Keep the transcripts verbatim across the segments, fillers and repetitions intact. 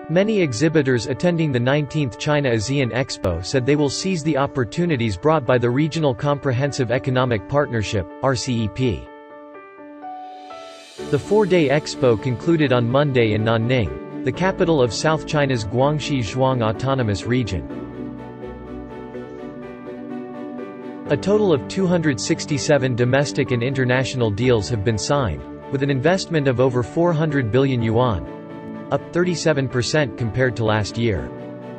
Many exhibitors attending the nineteenth China ASEAN Expo said they will seize the opportunities brought by the Regional Comprehensive Economic Partnership, R C E P. The four-day expo concluded on Monday in Nanning, the capital of South China's Guangxi Zhuang Autonomous Region. A total of two hundred sixty-seven domestic and international deals have been signed, with an investment of over four hundred billion yuan, up thirty-seven percent compared to last year.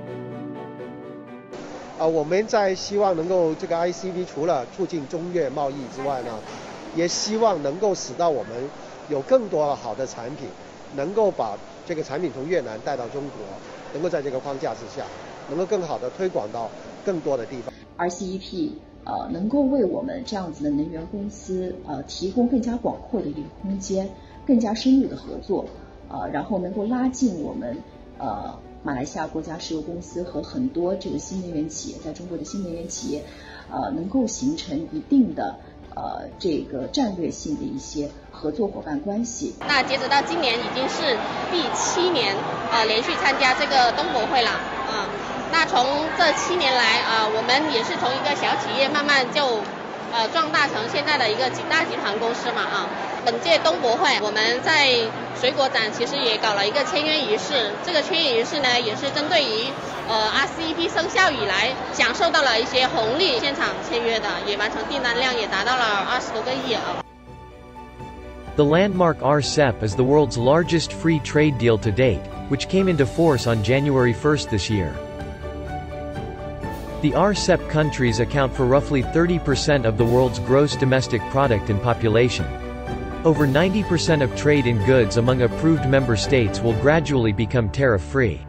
呃，我们在希望能够这个 I C P 除了促进中越贸易之外呢，也希望能够使到我们有更多好的产品，能够把这个产品从越南带到中国，能够在这个框架之下，能够更好的推广到更多的地方。 R C E P 呃，能够为我们这样子的能源公司呃提供更加广阔的一个空间，更加深入的合作，呃，然后能够拉近我们呃马来西亚国家石油公司和很多这个新能源企业在中国的新能源企业，呃，能够形成一定的呃这个战略性的一些合作伙伴关系。 那截止到今年已经是第七年呃连续参加这个东博会了啊。那从这七年来啊、呃，我们也是从一个小企业慢慢就呃壮大成现在的一个几大集团公司嘛啊。本届东博会我们在水果展其实也搞了一个签约仪式，这个签约仪式呢也是针对于呃 R C E P 生效以来享受到了一些红利，现场签约的也完成订单量也达到了二十多个亿啊。 The landmark R C E P is the world's largest free trade deal to date, which came into force on January first this year. The R C E P countries account for roughly thirty percent of the world's gross domestic product and population. Over ninety percent of trade in goods among approved member states will gradually become tariff-free.